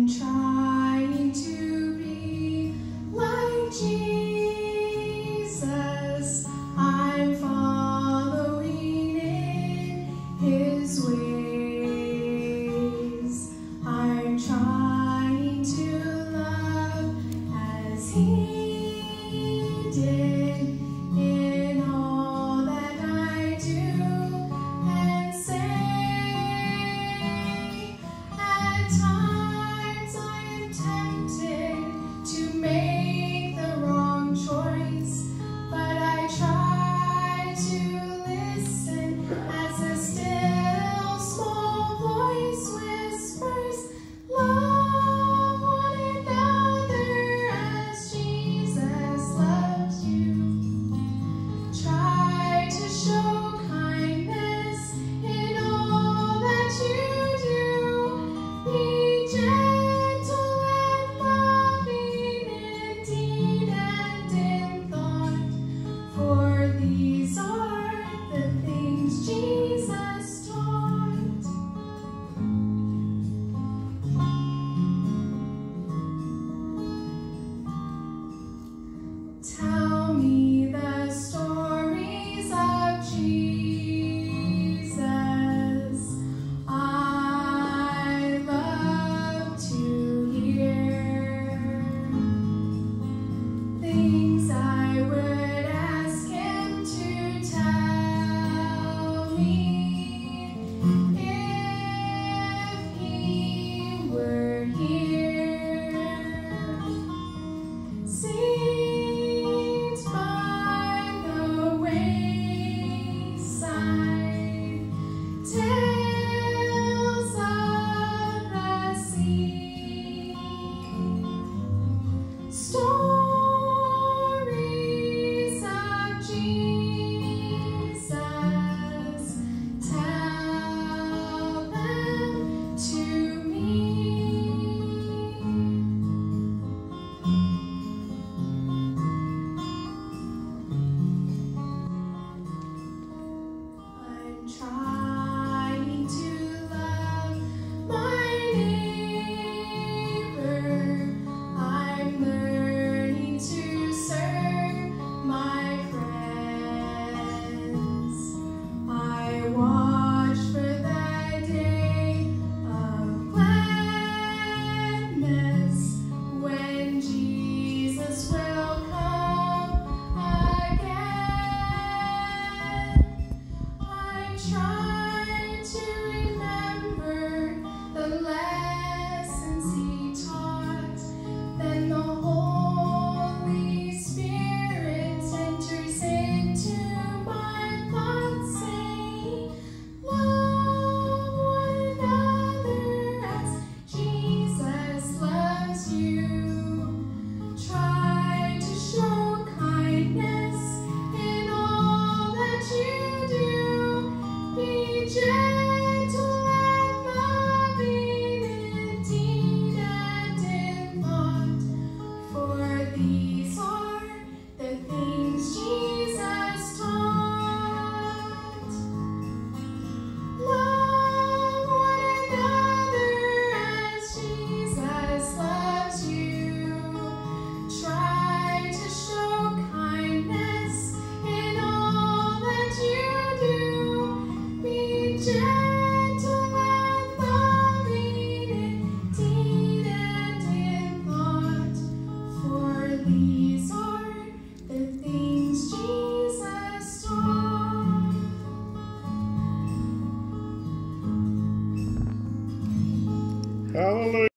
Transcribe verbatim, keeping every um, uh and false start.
trying to be like Jesus. I'm following in his ways. I'm trying to love as he did in all that I do and say. At times I am tempted to make the wrong choice, but I try to listen as a still small voice whispers, love one another as Jesus loves you. Try to show kindness in all that you do. Be gentle and loving in deed and in thought, for these are the things Jesus taught. Tell me the stories of Jesus. I love to hear things I would ask him to tell me if he were here. Seats by the wayside, tales of the sea, stories of Jesus, tell them to me. I'm trying to love my neighbor. I'm learning to serve my friends. I watch for the day of gladness when Jesus will come again. I'm trying to remember the lessons he taught. Then the Holy Spirit enters into my thoughts, saying, love one another as Jesus loves you. Try to show kindness in all that you do. Be gentle and loving in deed and in thought, for these are the things Jesus taught. Love one another as Jesus loves you. Try to show kindness in all that you do. Be gentle and loving in deed and in thought, for these are the things Jesus taught. Hallelujah.